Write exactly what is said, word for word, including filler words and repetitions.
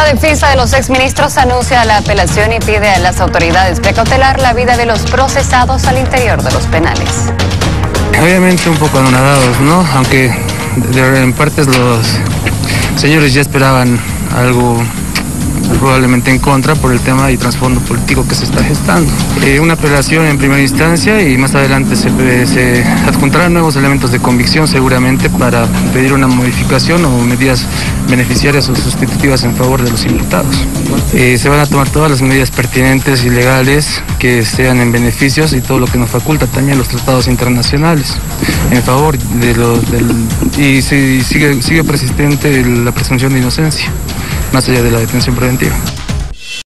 La defensa de los exministros anuncia la apelación y pide a las autoridades precautelar la vida de los procesados al interior de los penales. Obviamente un poco anonadados, ¿no? Aunque de, en partes los señores ya esperaban algo probablemente en contra por el tema y trasfondo político que se está gestando. Eh, una apelación en primera instancia y más adelante se, se adjuntarán nuevos elementos de convicción seguramente para pedir una modificación o medidas beneficiarias o sustitutivas en favor de los imputados. Eh, se van a tomar todas las medidas pertinentes y legales que sean en beneficios y todo lo que nos faculta también los tratados internacionales en favor de los del, y si, sigue, sigue persistente la presunción de inocencia más allá de la detención preventiva.